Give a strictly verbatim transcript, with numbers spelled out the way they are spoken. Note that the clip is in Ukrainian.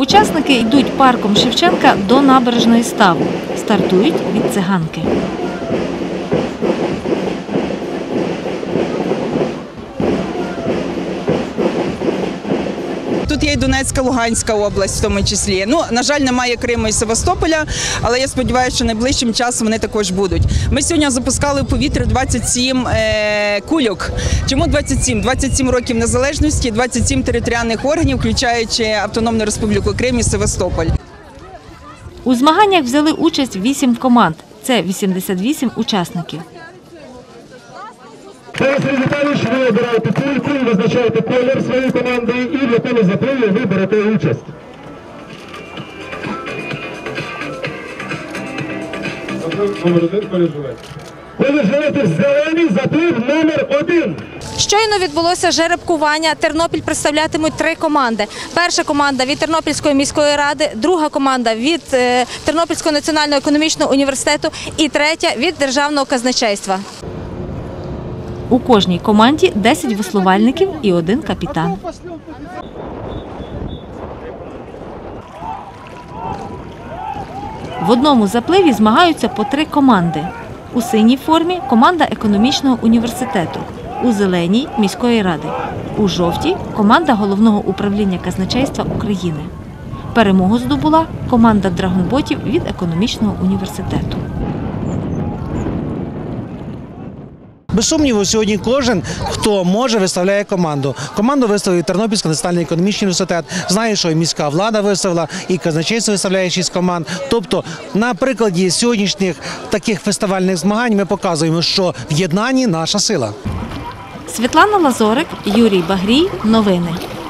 Учасники йдуть парком Шевченка до набережної ставу. Стартують від циганки. Тут є і Донецька, Луганська область в тому числі. Ну, на жаль, немає Криму і Севастополя, але я сподіваюся, що найближчим часом вони також будуть. Ми сьогодні запускали в повітря двадцять сім е, кульок. Чому двадцять сім? двадцять сім років незалежності, двадцять сім територіальних органів, включаючи Автономну Республіку Крим і Севастополь. У змаганнях взяли участь вісім команд. Це вісімдесят вісім учасників. Тарас Віталійович, ви обираєте кульку, визначаєте колір своєї команди і в якому запливі ви берете участь. Заплив номер один, колір жилет. Колір жилетів зелений, заплив номер один. Щойно відбулося жеребкування. Тернопіль представлятимуть три команди. Перша команда від Тернопільської міської ради, друга команда від Тернопільського національного економічного університету і третя від Державного казначейства. У кожній команді десять веслувальників і один капітан. В одному запливі змагаються по три команди. У синій формі – команда економічного університету, у зеленій – міської ради, у жовтій – команда Головного управління казначейства України. Перемогу здобула команда драгонботів від економічного університету. Без сумніву, сьогодні кожен, хто може, виставляє команду. Команду виставив Тернопільський національний економічний університет. Знає, що і міська влада виставила, і казначейство виставляє шість команд. Тобто, на прикладі сьогоднішніх таких фестивальних змагань ми показуємо, що в єднанні наша сила. Світлана Лазорик, Юрій Багрій. Новини.